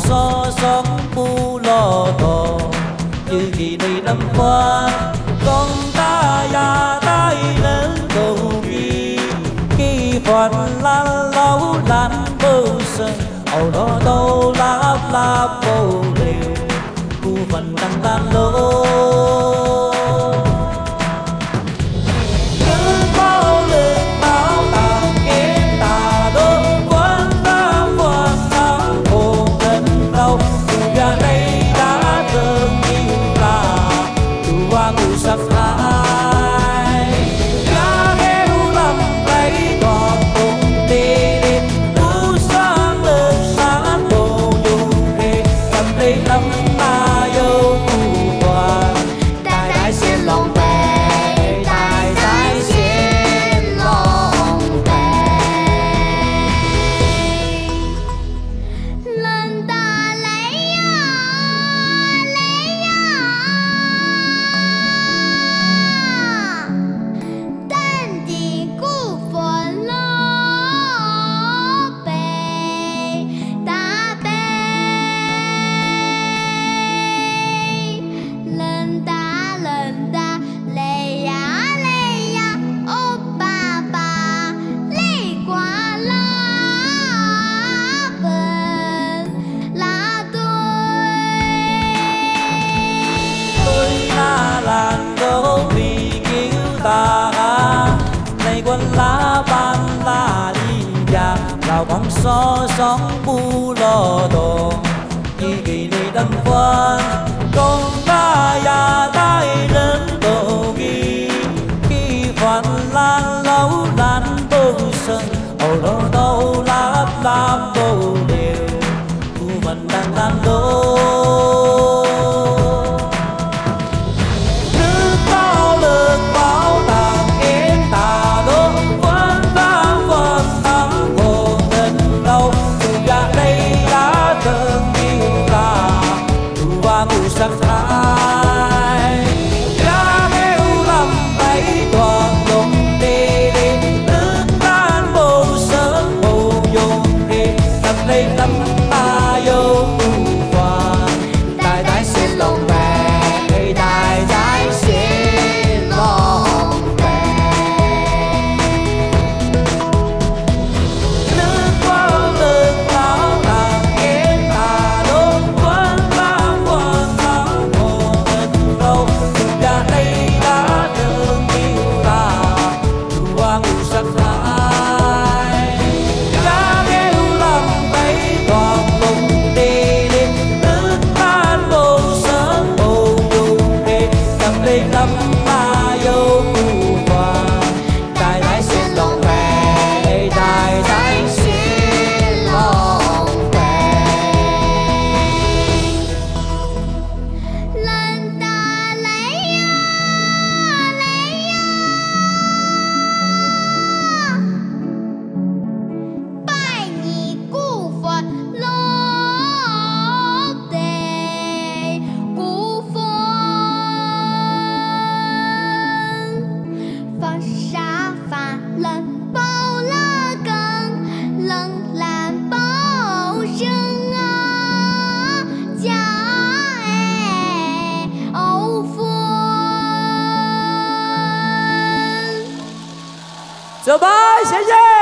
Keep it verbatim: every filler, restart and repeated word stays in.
so sống bu lo tò như kỳ này năm qua con ta già tay lớn cầu nghi khi phật la lâu lan bơ sân ầu đó đâu láp láp bầu liều cu phần tăng tan lô sắc thái giá heo lầm lấy còn cùng đi đi tú sáng lên sáng đồ dùng đi cầm đi lắm ta yêu toàn đại đại xin lòng về đại đại xin lòng về lần ta lấy lấy này quân lá ban la đi già vào bóng gió sóng bu lo đồ như kỳ này đâm phân con ta già tay lớn đồ ghi khi phật lan lâu lan bơ sân ầu đó đâu láp láp bầu đều cu mình đang tan đô sắc thái giá heo lầm lấy toàn dùng đi đi nước tan bầu sớm bầu dùng đi cầm lấy lắm ta yêu toàn đại đại xin lòng về đại đại xin lòng về nước qua lưng lão nàng yên ta đốt quên vang quên sắc thái giá heo lầm lấy toàn vùng đi đi nước tan bầu sớm bầu dùng đi cầm lấy lắm ta yêu toàn đại đại xin lòng về đại đại xin lòng về lần ta lấy Bye, 谢谢。